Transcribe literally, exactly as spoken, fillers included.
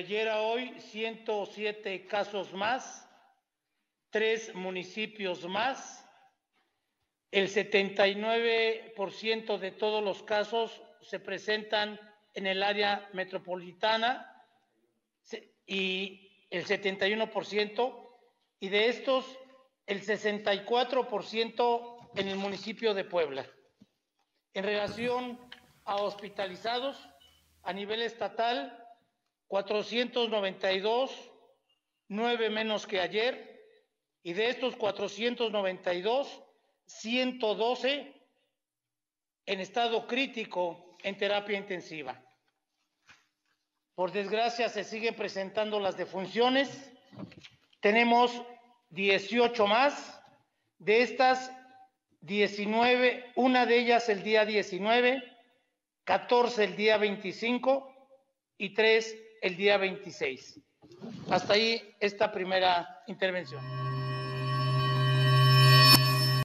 ayer a hoy, ciento siete casos más, tres municipios más. El setenta y nueve por ciento de todos los casos se presentan en el área metropolitana y el setenta y uno por ciento, y de estos el sesenta y cuatro por ciento en el municipio de Puebla. En relación a hospitalizados, a nivel estatal, cuatrocientos noventa y dos, nueve menos que ayer, y de estos cuatrocientos noventa y dos, ciento doce en estado crítico en terapia intensiva. Por desgracia, se siguen presentando las defunciones. Tenemos dieciocho más. De estas, diecinueve, una de ellas el día diecinueve, catorce el día veinticinco y tres el día veintiséis. Hasta ahí esta primera intervención.